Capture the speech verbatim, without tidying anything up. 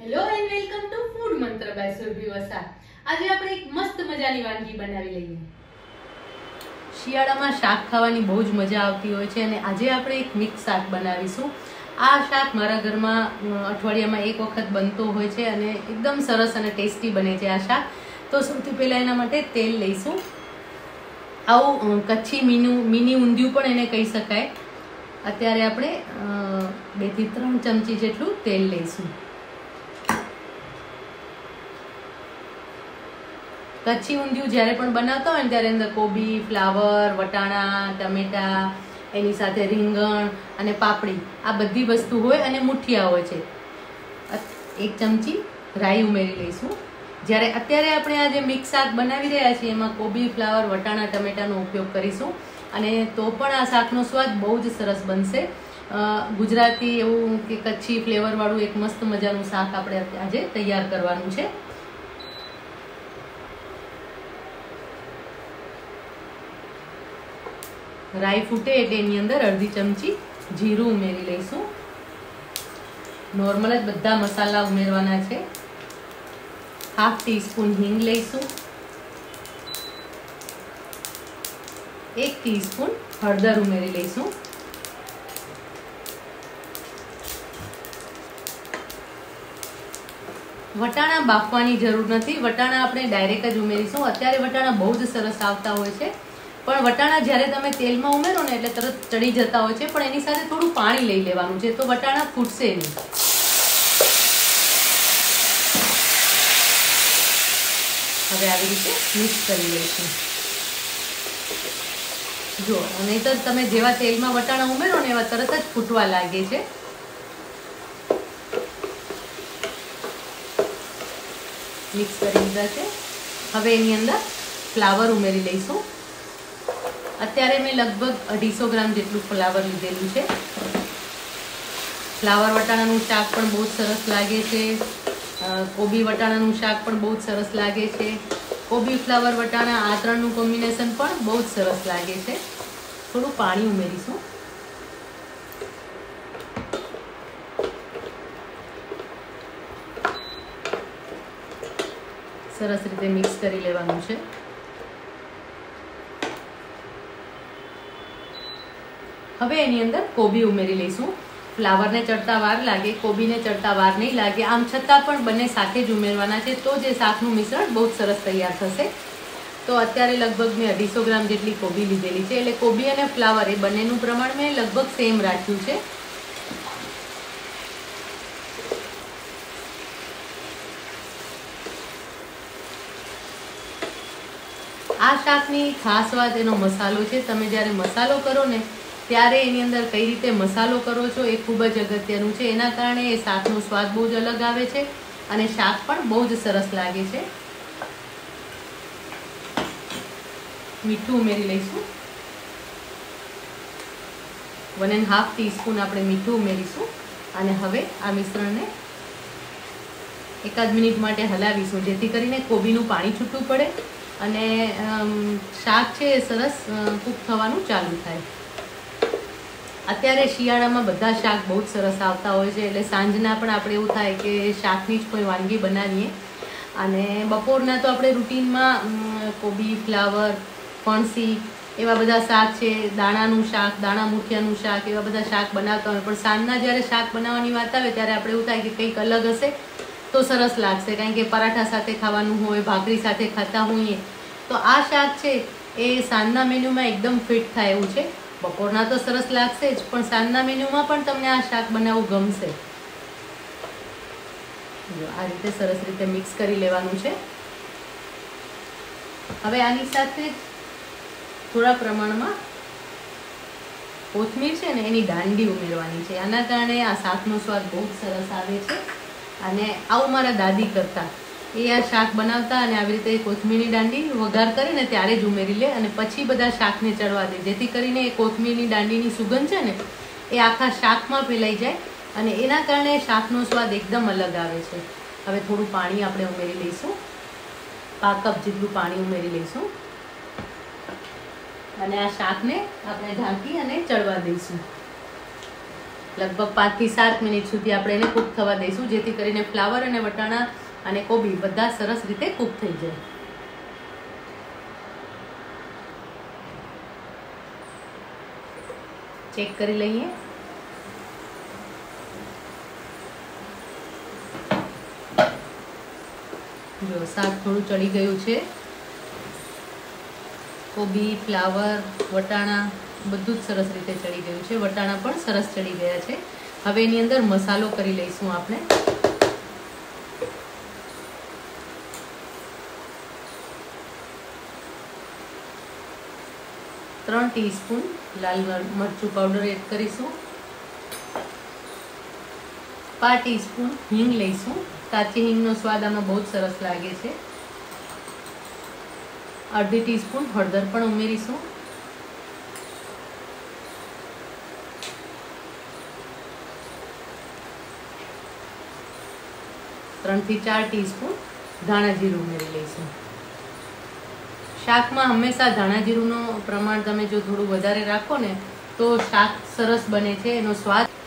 Hello and welcome to food mantra by Surbhi Vasa. આજે આપણે એક મસ્ત મજાની વાનગી બનાવી લઈએ. શિયાળામાં શાક ખાવાની બહુ જ મજા આવતી હોય છે અને આજે આપણે એક મિક્સ શાક બનાવીશું. આ શાક મારા ઘરમાં અઠવાડિયામાં એક વખત બનતો હોય છે અને એકદમ સરસ અને ટેસ્ટી બને છે આ શાક. તો સૌથી પહેલાં એના માટે તેલ લઈશું. આવું કચ્છી મીનું મિની ઊંધિયું પણ એને કહી શકાય. અત્યારે આપણે બે થી ત્રણ ચમચી જેટલું તેલ લઈશું. કચ્છી ઊંધિયું જ્યારે પણ બનાવતા હોય ને ત્યારે અંદર કોબી, ફ્લાવર, વટાણા, ટમેટા, એની સાથે રીંગણ અને પાપડી આ બધી વસ્તુ હોય અને મુઠિયા હોય છે. એક ચમચી રાઈ ઉમેરી લઈશું. જ્યારે અત્યારે આપણે આ જે મિક્સ શાક બનાવી રહ્યા છીએ એમાં કોબી, ફ્લાવર, વટાણા, ટમેટાનો ઉપયોગ કરીશું અને તો પણ આ શાકનો સ્વાદ બહુ જ સરસ બનશે. ગુજરાતી એવું કે કચ્છી ફ્લેવરવાળું એક મસ્ત મજાનું શાક આપણે આજે તૈયાર કરવાનું છે. રાઈ ફૂટે એટલે એની અંદર અડધી ચમચી જીરું ઉમેરી લઈશું. નોર્મલ જ બધા મસાલા ઉમેરવાના છે. હાફ ટીસ્પૂન હિંગ લઈશું. એક ટીસ્પૂન હળદર ઉમેરી લઈશું. વટાણા બાફવાની જરૂર નથી. વટાણા આપણે ડાયરેક્ટ જ ઉમેરીશું. અત્યારે વટાણા બહુ જ સરસ આવતા હોય છે પણ વટાણા જ્યારે તમે તેલમાં ઉમેરો ને એટલે તરત ચડી જતા હોય છે, પણ એની સાથે થોડું પાણી લઈ લેવાનું છે તો વટાણા ફૂટશે નહીં. હવે આવી રીતે મિક્સ કરી લઈશું. જો નહીં તો તમે જેવા તેલમાં વટાણા ઉમેરો ને એવા તરત જ ફૂટવા લાગે છે. મિક્સ કરી દીધા છે. હવે એની અંદર ફ્લાવર ઉમેરી લઈશું. અત્યારે મેં લગભગ અઢીસો ગ્રામ જેટલું ફ્લાવર લીધેલું છે. ફ્લાવર વટાણાનું શાક પણ બહુ જ સરસ લાગે છે. કોબી વટાણાનું શાક પણ બહુ જ સરસ લાગે છે. કોબી, ફ્લાવર, વટાણા આ ત્રણનું કોમ્બિનેશન પણ બહુ જ સરસ લાગે છે. થોડું પાણી ઉમેરીશું. સરસ રીતે મિક્સ કરી લેવાનું છે. હવે એની અંદર કોબી ઉમેરી લઈશું. ફ્લાવરને ચડતા વાર લાગે, કોબીને ચડતા વાર નહીં લાગે. આમ છતાં પણ બંને સાથે જ ઉમેરવાના છે તો જે શાકનું મિશ્રણ બહુ જ સરસ તૈયાર થશે. તો અત્યારે લગભગ મેં અઢીસો ગ્રામ જેટલી કોબી લીધેલી છે એટલે કોબી અને ફ્લાવર એ બંનેનું પ્રમાણ મેં લગભગ સેમ રાખ્યું છે. આ શાકની ખાસ વાત એનો મસાલો છે. તમે જ્યારે મસાલો કરો ને ત્યારે એની અંદર કઈ રીતે મસાલો કરો છો એ ખૂબ જ અગત્યનું છે. એના કારણે એ શાકનો સ્વાદ બહુ જ અલગ આવે છે અને શાક પણ બહુ જ સરસ લાગે છે. મીઠું ઉમેરી લઈશું. વન એન્ડ હાફ ટીસ્પૂન આપણે મીઠું ઉમેરીશું અને હવે આ મિશ્રણને એકાદ મિનિટ માટે હલાવીશું જેથી કરીને કોબીનું પાણી છૂટું પડે અને શાક છે એ સરસ કૂક થવાનું ચાલુ થાય. અત્યારે શિયાળામાં બધા શાક બહુ જ સરસ આવતા હોય છે એટલે સાંજના પણ આપણે એવું થાય કે શાકની જ કોઈ વાનગી બનાવીએ. અને બપોરના તો આપણે રૂટીનમાં કોબી, ફ્લાવર, ફણસી એવા બધા શાક છે, દાણાનું શાક, દાણા મુઠિયાનું શાક એવા બધા શાક બનાવતા હોય, પણ સાંજના જ્યારે શાક બનાવવાની વાત આવે ત્યારે આપણે એવું થાય કે કંઈક અલગ હશે તો સરસ લાગશે. કારણ કે પરાઠા સાથે ખાવાનું હોય, ભાખરી સાથે ખાતા હોઈએ તો આ શાક છે એ સાંજના મેન્યુમાં એકદમ ફિટ થાય એવું છે. બપોરના તો સરસ લાગશે જ પણ સાંજના મેન્યુમાં પણ તમને આ શાક બનાવવું ગમશે. જો આ રીતે સરસ રીતે મિક્સ કરી લેવાનું છે. હવે આની સાથે થોડા પ્રમાણમાં કોથમીર છે ને એની દાંડી ઉમેરવાની છે. આના કારણે આ શાકનો સ્વાદ બહુ જ સરસ આવે છે. અને આવું મારા દાદી કરતા. એ આ શાક બનાવતા અને આવી રીતે કોથમીરની દાંડી વઘાર કરીને ત્યારે જ ઉમેરી લે અને પછી બધા શાકને ચડવા દે જેથી કરીને એ કોથમીરની દાંડીની સુગંધ છે ને એ આખા શાકમાં ફેલાઈ જાય અને એના કારણે શાકનો સ્વાદ એકદમ અલગ આવે છે. હવે થોડું પાણી આપણે ઉમેરી લઈશું. પા કપ જેટલું પાણી ઉમેરી લઈશું અને આ શાકને આપણે ઢાંકી અને ચડવા દઈશું. લગભગ પાંચથી સાત મિનિટ સુધી આપણે એને કૂક થવા દઈશું, જેથી કરીને ફ્લાવર અને વટાણા અને કોબી બધા સરસ રીતે કૂક થઈ જાય. ચેક કરી લઈએ. જો શાક થોડું ચડી ગયું છે. કોબી, ફ્લાવર, વટાણા બધું જ સરસ રીતે ચડી ગયું છે. વટાણા પણ સરસ ચડી ગયા છે. હવે એની અંદર મસાલો કરી લઈશું આપણે. ત્રણ ટીસ્પૂન લાલ મરચું પાવડર એડ કરીશું. પાંચ ટીસ્પૂન હિંગ લઈશું. કાચી હિંગનો સ્વાદ આમાં બહુ જ સરસ લાગે છે. અડધી ટીસ્પૂન હળદર પણ ઉમેરીશું. ત્રણથી ચાર ટીસ્પૂન ધાણા જીરું ઉમેરી લઈશું. શાકમાં હંમેશા ધાણા જીરુંનું પ્રમાણ તમે જો થોડું વધારે રાખો ને તો શાક સરસ બને છે, એનો સ્વાદ